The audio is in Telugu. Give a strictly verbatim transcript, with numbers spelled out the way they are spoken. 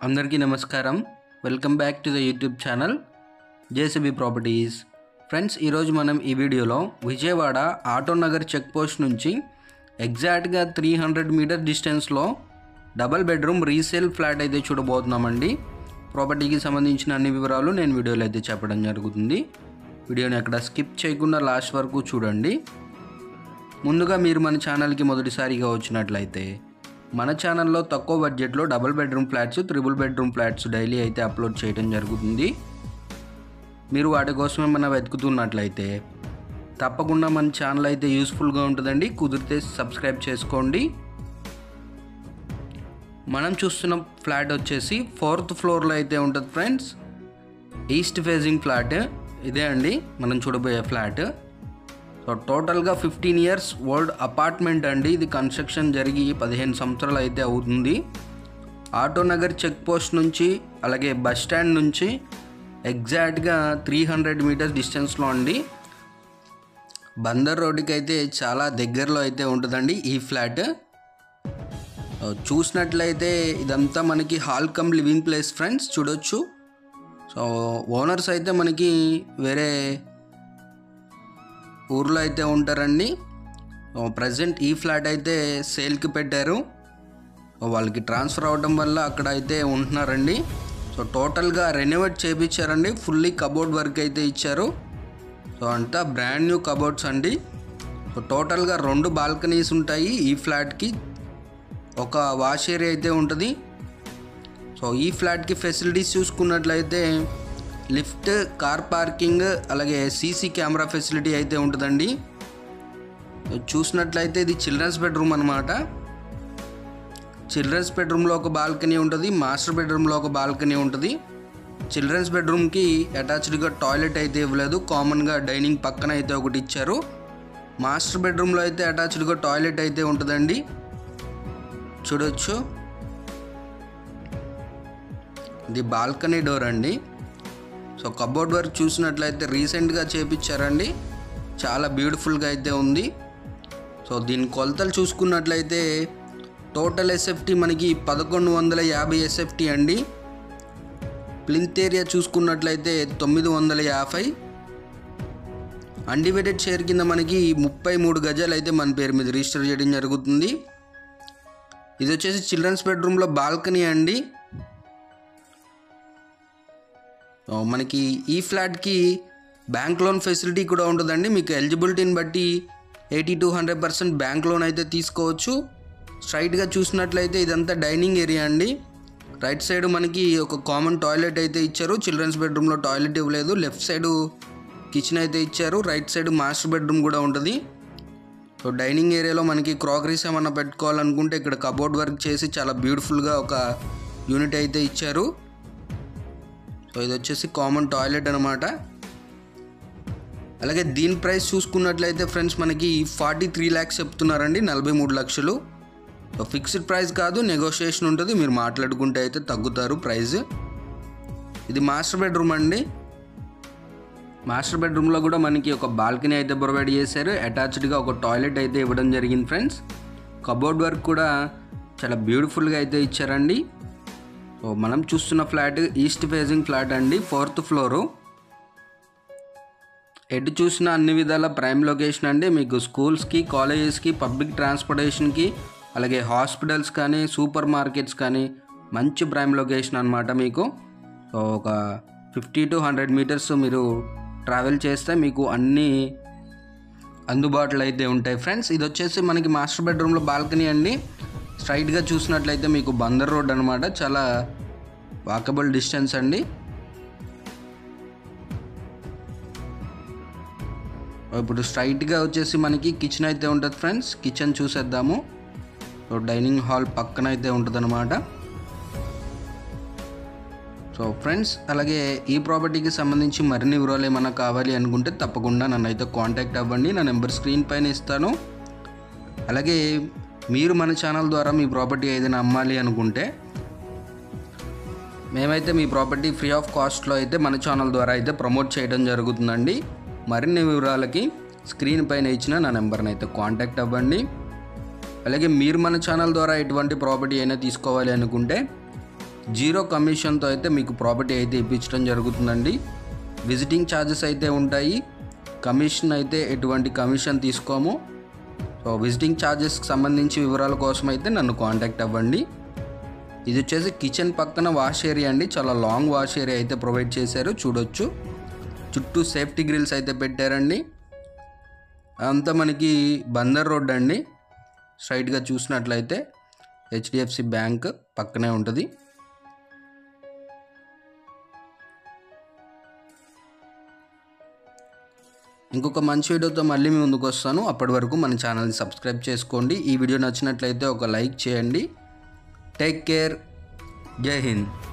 అందరికీ నమస్కారం. Welcome back to the YouTube channel JCB properties. Friends, ఈరోజు మనం ఈ వీడియోలో విజయవాడ ఆటోనగర్ చెక్ పోస్ట్ నుంచి ఎగ్జాక్ట్గా త్రీ హండ్రెడ్ మీటర్ డిస్టెన్స్లో డబల్ బెడ్రూమ్ రీసేల్ ఫ్లాట్ అయితే చూడబోతున్నామండి. ప్రాపర్టీకి సంబంధించిన అన్ని వివరాలు నేను వీడియోలో అయితే చెప్పడం జరుగుతుంది. వీడియోని అక్కడ స్కిప్ చేయకుండా లాస్ట్ వరకు చూడండి. ముందుగా మీరు మన ఛానల్కి మొదటిసారిగా వచ్చినట్లయితే మన ఛానల్లో తక్కువ బడ్జెట్లో double bedroom flats, triple bedroom flats daily అయితే అప్లోడ్ చేయడం జరుగుతుంది. మీరు వాటి కోసం ఏమైనా వెతుకుతున్నట్లయితే తప్పకుండా మన ఛానల్ అయితే యూస్ఫుల్గా ఉంటుందండి. కుదిరితే సబ్స్క్రైబ్ చేసుకోండి. మనం చూస్తున్న ఫ్లాట్ వచ్చేసి ఫోర్త్ ఫ్లోర్లో అయితే ఉంటుంది ఫ్రెండ్స్. ఈస్ట్ ఫేజింగ్ ఫ్లాట్ ఇదే అండి మనం చూడబోయే ఫ్లాట్. సో టోటల్గా ఫిఫ్టీన్ ఇయర్స్ ఓల్డ్ అపార్ట్మెంట్ అండి. ఇది కన్స్ట్రక్షన్ జరిగి పదిహేను సంవత్సరాలు అయితే అవుతుంది. ఆటోనగర్ చెక్ పోస్ట్ నుంచి అలాగే బస్ స్టాండ్ నుంచి ఎగ్జాక్ట్గా త్రీ హండ్రెడ్ మీటర్స్ డిస్టెన్స్లో అండి. బందర్ రోడ్డుకి అయితే చాలా దగ్గరలో అయితే ఉంటుందండి ఈ ఫ్లాట్. చూసినట్లయితే ఇదంతా మనకి hall cum living place friends, చూడొచ్చు. సో ఓనర్స్ అయితే మనకి వేరే ఊర్లో అయితే ఉంటారండి. ప్రజెంట్ ఈ ఫ్లాట్ అయితే సేల్కి పెట్టారు. వాళ్ళకి ట్రాన్స్ఫర్ అవడం వల్ల అక్కడ అయితే ఉంటున్నారండి. సో టోటల్గా రెనోవేట్ చేయించారండి. ఫుల్లీ కబోర్డ్ వర్క్ అయితే ఇచ్చారు. సో అంతా బ్రాండ్ న్యూ కబోర్డ్స్ అండి. సో టోటల్గా రెండు బాల్కనీస్ ఉంటాయి ఈ ఫ్లాట్కి. ఒక వాష్ ఏరియా అయితే ఉంటుంది. సో ఈ ఫ్లాట్కి ఫెసిలిటీస్ చూసుకున్నట్లయితే లిఫ్ట్, కార్ పార్కింగ్, అలాగే సీసీ కెమెరా ఫెసిలిటీ అయితే ఉంటుందండి. చూసినట్లయితే ఇది చిల్డ్రన్స్ బెడ్రూమ్ అనమాట. చిల్డ్రన్స్ బెడ్రూమ్లో ఒక బాల్కనీ ఉంటుంది, మాస్టర్ బెడ్రూమ్లో ఒక బాల్కనీ ఉంటుంది. చిల్డ్రన్స్ బెడ్రూమ్కి అటాచ్డ్గా టాయిలెట్ అయితే ఇవ్వలేదు, కామన్గా డైనింగ్ పక్కన అయితే ఒకటి ఇచ్చారు. మాస్టర్ బెడ్రూమ్లో అయితే అటాచ్డ్గా టాయిలెట్ అయితే ఉంటుందండి, చూడొచ్చు. ఇది బాల్కనీ డోర్ అండి. సో కబోర్డ్ వర్క్ చూసినట్లయితే రీసెంట్గా చేపించారండి, చాలా బ్యూటిఫుల్గా అయితే ఉంది. సో దీని కొలతలు చూసుకున్నట్లయితే టోటల్ ఎస్ఎఫ్టీ మనకి పదకొండు వందల యాభై ఎస్ఎఫ్టీ అండి. ప్లింత్ ఏరియా చూసుకున్నట్లయితే తొమ్మిది వందల యాభై. అన్డివైడెడ్ షేర్ కింద మనకి ముప్పై మూడు గజాలు అయితే మన పేరు మీద రిజిస్టర్ చేయడం జరుగుతుంది. ఇది వచ్చేసి చిల్డ్రన్స్ బెడ్రూమ్లో బాల్కనీ అండి. మనకి ఈ ఫ్లాట్కి బ్యాంక్ లోన్ ఫెసిలిటీ కూడా ఉంటుందండి. మీకు ఎలిజిబిలిటీని బట్టి eighty to hundred percent bank loan అయితే తీసుకోవచ్చు. స్ట్రైట్గా చూసినట్లయితే ఇదంతా డైనింగ్ ఏరియా అండి. రైట్ సైడ్ మనకి ఒక కామన్ టాయిలెట్ అయితే ఇచ్చారు. చిల్డ్రన్స్ బెడ్రూమ్లో టాయిలెట్ ఇవ్వలేదు. లెఫ్ట్ సైడ్ కిచెన్ అయితే ఇచ్చారు. రైట్ సైడ్ మాస్టర్ బెడ్రూమ్ కూడా ఉంటుంది. సో డైనింగ్ ఏరియాలో మనకి క్రాకరీస్ ఏమన్నా పెట్టుకోవాలనుకుంటే ఇక్కడ కబోర్డ్ వర్క్ చేసి చాలా బ్యూటిఫుల్గా ఒక యూనిట్ అయితే ఇచ్చారు. సో ఇది వచ్చేసి కామన్ టాయిలెట్ అనమాట. అలాగే దీని ప్రైస్ చూసుకున్నట్లయితే ఫ్రెండ్స్ మనకి ఫార్టీ త్రీ ల్యాక్స్ చెప్తున్నారండి, నలభై మూడు లక్షలు. సో ఫిక్స్డ్ ప్రైస్ కాదు, నెగోషియేషన్ ఉంటుంది. మీరు మాట్లాడుకుంటే అయితే తగ్గుతారు ప్రైస్. ఇది మాస్టర్ బెడ్రూమ్ అండి. మాస్టర్ బెడ్రూమ్లో కూడా మనకి ఒక బాల్కనీ అయితే ప్రొవైడ్ చేశారు. అటాచ్డ్గా ఒక టాయిలెట్ అయితే ఇవ్వడం జరిగింది ఫ్రెండ్స్. కబోర్డ్ వర్క్ కూడా చాలా బ్యూటిఫుల్గా అయితే ఇచ్చారండి. సో మనం చూస్తున్న ఫ్లాట్ ఈస్ట్ ఫేజింగ్ ఫ్లాట్ అండి, ఫోర్త్ ఫ్లోరు. ఎటు చూసిన అన్ని విధాల ప్రైమ్ లొకేషన్ అండి. మీకు స్కూల్స్కి, కాలేజెస్కి, పబ్లిక్ ట్రాన్స్పోర్టేషన్కి, అలాగే హాస్పిటల్స్ కానీ, సూపర్ మార్కెట్స్ కానీ మంచి ప్రైమ్ లొకేషన్ అనమాట మీకు. సో ఒక ఫిఫ్టీ టు హండ్రెడ్ మీటర్స్ మీరు ట్రావెల్ చేస్తే మీకు అన్నీ అందుబాటులో అయితే ఉంటాయి ఫ్రెండ్స్. ఇది వచ్చేసి మనకి మాస్టర్ బెడ్రూమ్లో బాల్కనీ అండి. స్ట్రైట్గా చూసినట్లయితే మీకు బందర్ రోడ్ అనమాట, చాలా వాకబుల్ డిస్టెన్స్ అండి. ఇప్పుడు స్ట్రైట్గా వచ్చేసి మనకి కిచెన్ అయితే ఉంటుంది ఫ్రెండ్స్. కిచెన్ చూసేద్దాము. సో డైనింగ్ హాల్ పక్కన అయితే ఉంటుంది అనమాట. సో ఫ్రెండ్స్, అలాగే ఈ ప్రాపర్టీకి సంబంధించి మరిన్ని వివరాలు ఏమైనా కావాలి అనుకుంటే తప్పకుండా నన్ను అయితే కాంటాక్ట్ అవ్వండి. నా నెంబర్ స్క్రీన్ పైన ఇస్తాను. అలాగే మీరు మన ఛానల్ ద్వారా మీ ప్రాపర్టీ ఏదైనా అమ్మాలి అనుకుంటే మేమైతే మీ ప్రాపర్టీ ఫ్రీ ఆఫ్ కాస్ట్లో అయితే మన ఛానల్ ద్వారా అయితే ప్రమోట్ చేయడం జరుగుతుందండి. మరిన్ని వివరాలకి స్క్రీన్ పైన ఇచ్చిన నా నెంబర్ని అయితే కాంటాక్ట్ అవ్వండి. అలాగే మీరు మన ఛానల్ ద్వారా ఎటువంటి ప్రాపర్టీ అయినా తీసుకోవాలి అనుకుంటే జీరో కమిషన్తో అయితే మీకు ప్రాపర్టీ అయితే ఇప్పించడం జరుగుతుందండి. విజిటింగ్ ఛార్జెస్ అయితే ఉంటాయి, కమిషన్ అయితే ఎటువంటి కమిషన్ తీసుకోము. సో విజిటింగ్ ఛార్జెస్కి సంబంధించి వివరాల కోసం అయితే నన్ను కాంటాక్ట్ అవ్వండి. ఇది వచ్చేసి కిచెన్ పక్కన వాష్ ఏరియా అండి, చాలా లాంగ్ వాష్ ఏరియా అయితే ప్రొవైడ్ చేశారు, చూడొచ్చు. చుట్టూ సేఫ్టీ గ్రిల్స్ అయితే పెట్టారండి. అంతా మనకి బందర్ రోడ్ అండి. స్ట్రైట్గా చూసినట్లయితే హెచ్డిఎఫ్సి బ్యాంక్ పక్కనే ఉంటుంది. ఇంకొక మంచి వీడియోతో మళ్ళీ మీ ముందుకు వస్తాను. అప్పటి వరకు మన ఛానల్ని సబ్స్క్రైబ్ చేసుకోండి. ఈ వీడియో నచ్చినట్లయితే ఒక లైక్ చేయండి. Take care. జై హింద్.